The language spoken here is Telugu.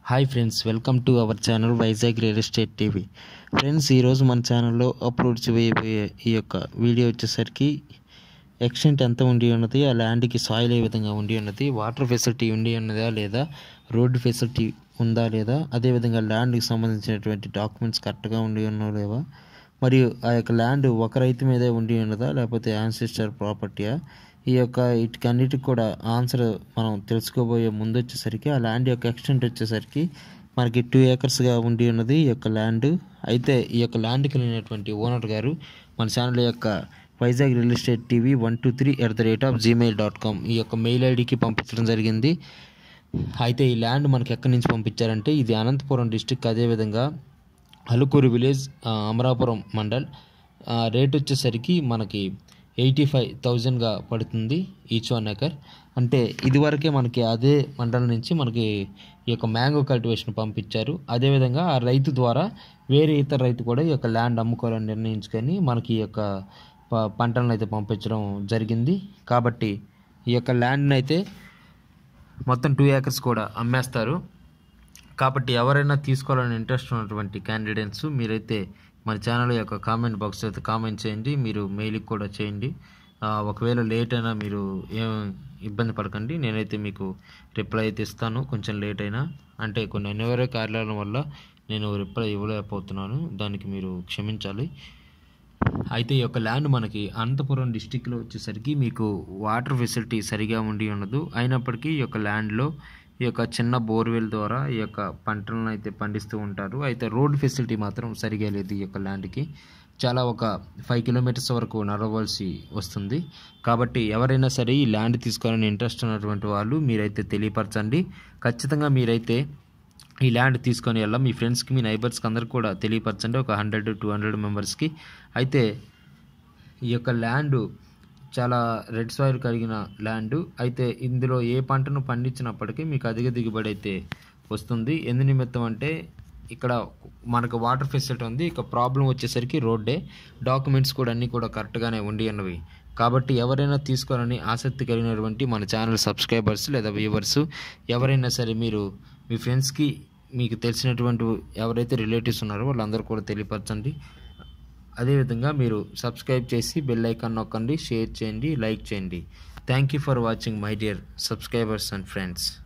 Hi friends, welcome to our channel Vizag real estate TV. Friends, ఈరోజు మన ఛానల్లో అప్లోడ్ చేయబోయే ఈ యొక్క వీడియో వచ్చేసరికి ఎక్స్టెంట్ ఎంత ఉండి ఉన్నది, ఆ ల్యాండ్కి సాయిల్ ఏ విధంగా ఉండి ఉన్నది, వాటర్ ఫెసిలిటీ ఉండి ఉన్నదా లేదా, రోడ్డు ఫెసిలిటీ ఉందా లేదా, అదేవిధంగా ల్యాండ్కి సంబంధించినటువంటి డాక్యుమెంట్స్ కరెక్ట్గా ఉండి ఉన్నో లేవా, మరియు ఆ యొక్క ల్యాండ్ ఒక రైతు మీదే ఉండి ఉన్నదా లేకపోతే యాన్సిస్టర్ ప్రాపర్టీయా, ఈ యొక్క వీటికన్నిటికి కూడా ఆన్సర్ మనం తెలుసుకోబోయే ముందు వచ్చేసరికి ఆ ల్యాండ్ యొక్క ఎక్స్టెంట్ వచ్చేసరికి మనకి 2 ఏకర్స్గా ఉండి ఉన్నది ఈ యొక్క ల్యాండ్. అయితే ఈ యొక్క ల్యాండ్కి వెళ్ళినటువంటి ఓనర్ గారు మన ఛానల్ యొక్క Vizag real estate TV 123@gmail.com ఈ యొక్క మెయిల్ ఐడికి పంపించడం జరిగింది. అయితే ఈ ల్యాండ్ మనకి ఎక్కడి నుంచి పంపించారంటే ఇది అనంతపురం డిస్టిక్, అదేవిధంగా అలుకూరు విలేజ్, అమరాపురం మండల్. రేట్ వచ్చేసరికి మనకి 85,000గా పడుతుంది ఈచ్ 1 ఎకర్. అంటే ఇదివరకే మనకి అదే మండలం నుంచి మనకి ఈ యొక్క మ్యాంగో కల్టివేషన్ పంపించారు. అదేవిధంగా ఆ రైతు ద్వారా వేరే ఇతర రైతు కూడా ఈ యొక్క ల్యాండ్ అమ్ముకోవాలని నిర్ణయించుకొని మనకి ఈ యొక్క పంటలను అయితే పంపించడం జరిగింది. కాబట్టి ఈ యొక్క ల్యాండ్ని అయితే మొత్తం 2 ఏకర్స్ కూడా అమ్మేస్తారు. కాబట్టి ఎవరైనా తీసుకోవాలని ఇంట్రెస్ట్ ఉన్నటువంటి క్యాండిడేట్స్ మీరైతే మన ఛానల్ యొక్క కామెంట్ బాక్స్ అయితే కామెంట్ చేయండి, మీరు మెయిల్కి కూడా చేయండి. ఒకవేళ లేట్ అయినా మీరు ఏం ఇబ్బంది పడకండి, నేనైతే మీకు రిప్లై అయితే ఇస్తాను. కొంచెం లేట్ అయినా అంటే కొన్ని అనివార్య కార్యాలయం వల్ల నేను రిప్లై ఇవ్వలేకపోతున్నాను, దానికి మీరు క్షమించాలి. అయితే ఈ యొక్క ల్యాండ్ మనకి అనంతపురం డిస్టిక్లో వచ్చేసరికి మీకు వాటర్ ఫెసిలిటీ సరిగా ఉండి ఉండదు. అయినప్పటికీ ఈ యొక్క ల్యాండ్లో ఈ యొక్క చిన్న బోర్వెల్ ద్వారా ఈ యొక్క పంటలను అయితే పండిస్తూ ఉంటారు. అయితే రోడ్ ఫెసిలిటీ మాత్రం సరిగా లేదు. ఈ యొక్క ల్యాండ్కి చాలా ఒక 5 కిలోమీటర్స్ వరకు నడవలసి వస్తుంది. కాబట్టి ఎవరైనా సరే ఈ ల్యాండ్ తీసుకోవాలని ఇంట్రెస్ట్ ఉన్నటువంటి వాళ్ళు మీరైతే తెలియపరచండి. ఖచ్చితంగా మీరైతే ఈ ల్యాండ్ తీసుకొని వెళ్ళాం మీ ఫ్రెండ్స్కి, మీ నైబర్స్కి అందరికి కూడా తెలియపరచండి, ఒక 100-200 మెంబర్స్కి. అయితే ఈ యొక్క ల్యాండ్ చాలా రెడ్ సాయిల్ కలిగిన ల్యాండ్. అయితే ఇందులో ఏ పంటను పండించినప్పటికీ మీకు అధిక దిగుబడి అయితే వస్తుంది. ఎందు నిమిత్తం అంటే ఇక్కడ మనకు వాటర్ ఫెసిలిటీ ఉంది, ఇక ప్రాబ్లం వచ్చేసరికి రోడ్డే, డాక్యుమెంట్స్ కూడా అన్నీ కూడా కరెక్ట్గానే ఉండి ఉన్నవి. కాబట్టి ఎవరైనా తీసుకోవాలని ఆసక్తి కలిగినటువంటి మన ఛానల్ సబ్స్క్రైబర్స్ లేదా వ్యూవర్స్ ఎవరైనా సరే మీరు మీ ఫ్రెండ్స్కి, మీకు తెలిసినటువంటి ఎవరైతే రిలేటివ్స్ ఉన్నారో వాళ్ళందరూ కూడా తెలియపరచండి. అదేవిధంగా మీరు సబ్స్క్రైబ్ చేసి బెల్ ఐకాన్ నొక్కండి, షేర్ చేయండి, లైక్ చేయండి. Thank you for watching my dear subscribers and friends.